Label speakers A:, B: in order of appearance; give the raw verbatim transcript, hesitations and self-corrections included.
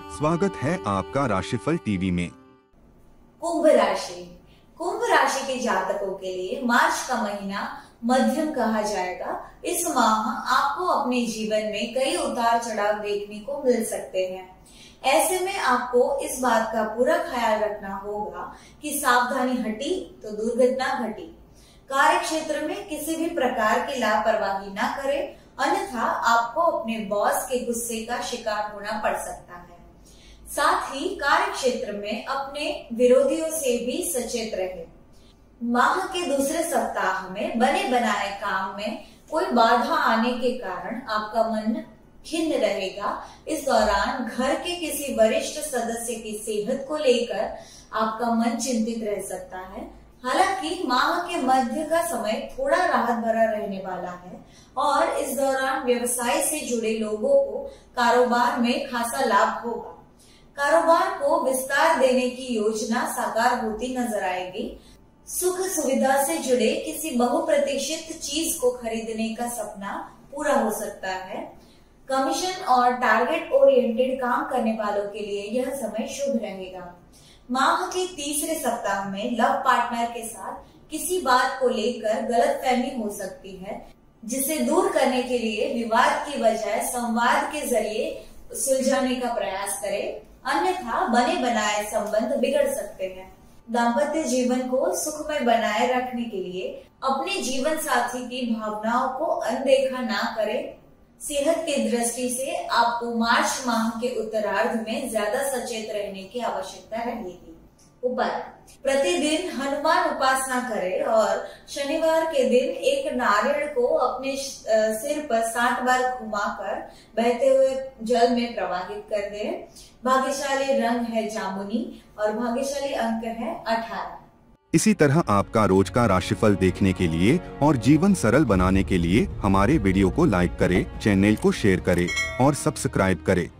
A: स्वागत है आपका राशिफल टीवी में।
B: कुंभ राशि कुंभ राशि के जातकों के लिए मार्च का महीना मध्यम कहा जाएगा। इस माह आपको अपने जीवन में कई उतार चढ़ाव देखने को मिल सकते हैं। ऐसे में आपको इस बात का पूरा ख्याल रखना होगा कि सावधानी हटी तो दुर्घटना घटी। कार्य क्षेत्र में किसी भी प्रकार की लापरवाही ना करें, अन्यथा आपको अपने बॉस के गुस्से का शिकार होना पड़ सकता है। साथ ही कार्य क्षेत्र में अपने विरोधियों से भी सचेत रहे। माह के दूसरे सप्ताह में बने बनाए काम में कोई बाधा आने के कारण आपका मन खिन्न रहेगा। इस दौरान घर के किसी वरिष्ठ सदस्य की सेहत को लेकर आपका मन चिंतित रह सकता है। हालांकि माह के मध्य का समय थोड़ा राहत भरा रहने वाला है और इस दौरान व्यवसाय से जुड़े लोगों को कारोबार में खासा लाभ होगा। कारोबार को विस्तार देने की योजना साकार होती नजर आएगी। सुख सुविधा से जुड़े किसी बहुप्रतीक्षित चीज को खरीदने का सपना पूरा हो सकता है। कमीशन और टारगेट ओरिएंटेड काम करने वालों के लिए यह समय शुभ रहेगा। माह के तीसरे सप्ताह में लव पार्टनर के साथ किसी बात को लेकर गलतफहमी हो सकती है, जिसे दूर करने के लिए विवाद की बजाय संवाद के जरिए सुलझाने का प्रयास करें, अन्यथा बने बनाए संबंध बिगड़ सकते हैं। दाम्पत्य जीवन को सुखमय बनाए रखने के लिए अपने जीवन साथी की भावनाओं को अनदेखा ना करें। सेहत की दृष्टि से आपको मार्च माह के उत्तरार्ध में ज्यादा सचेत रहने की आवश्यकता रहेगी। उपाय: प्रतिदिन हनुमान उपासना करें और शनिवार के दिन एक नारियल को अपने सिर पर सात बार घुमाकर बहते हुए जल में प्रवाहित कर दें। भाग्यशाली रंग है जामुनी और भाग्यशाली अंक है अठारह।
A: इसी तरह आपका रोज का राशिफल देखने के लिए और जीवन सरल बनाने के लिए हमारे वीडियो को लाइक करें, चैनल को शेयर करें और सब्सक्राइब करें।